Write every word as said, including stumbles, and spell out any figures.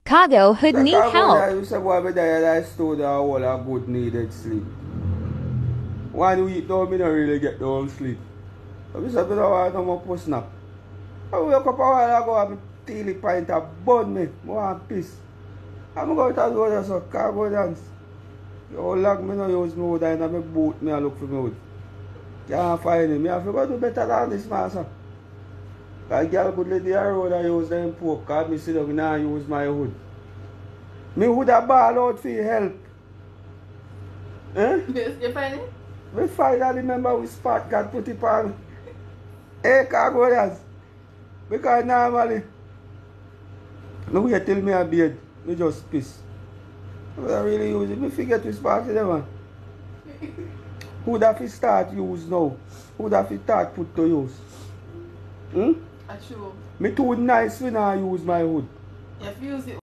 Khago who'd The need Khago help. I used to go over there and I stood there all a good needed sleep. One week though, I don't really get the whole sleep. I used to be the one no more post snap. I wake up a while ago and my teely pint of bun me. I want piss. I'm going to go there so Khagonians. You long me no use my wood and my boot me I look for my wood. Can't find him. I have to go do better than this master. Because girl could let the road and use them poke because I sit down and use my hood. Me would have ball out for help. Eh? You find it? We finally remember we spot God put it on. Hey Khagonians. Because normally no wait till me a beard. Me just piss. I really use it. Me forget to spot it man. Who that fi start use now? Who that fi start put to use? Hmm? That's true. Me too nice when I use my hood. You have to use it.